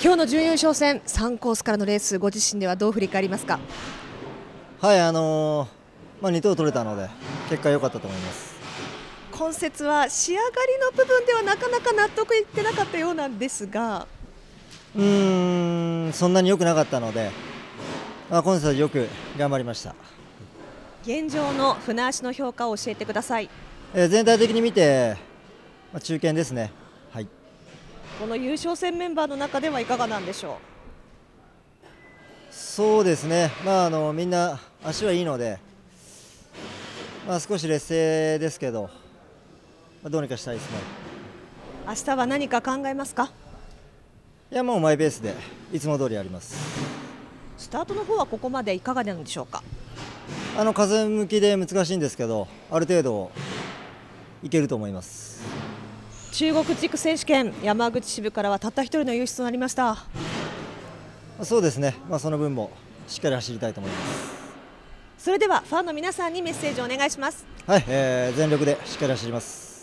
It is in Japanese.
今日の準優勝戦3コースからのレース、ご自身ではどう振り返りますか？ はい、2等取れたので結果良かったと思います。 今節は仕上がりの部分ではなかなか納得いってなかったようなんですが、 そんなに良くなかったので、今節はよく頑張りました。 現状の船足の評価を教えてください。 全体的に見て、中堅ですね。はい、 この優勝戦メンバーの中ではいかがなんでしょそうですね、みんな足はいいので、少し劣勢ですけど、どうにかしたいですね。 う？明日は何か考えますか？ いや、もうマイペースでいつも通りやります。 スタートの方はここまでいかがなんでしょうか？ 風向きで難しいんですけど、ある程度いけると思います。 中国地区選手権、山口支部からはたった一人の優勝となりました。 そうですね、その分もしっかり走りたいと思います。 それではファンの皆さんにメッセージをお願いします。 はい、全力でしっかり走ります。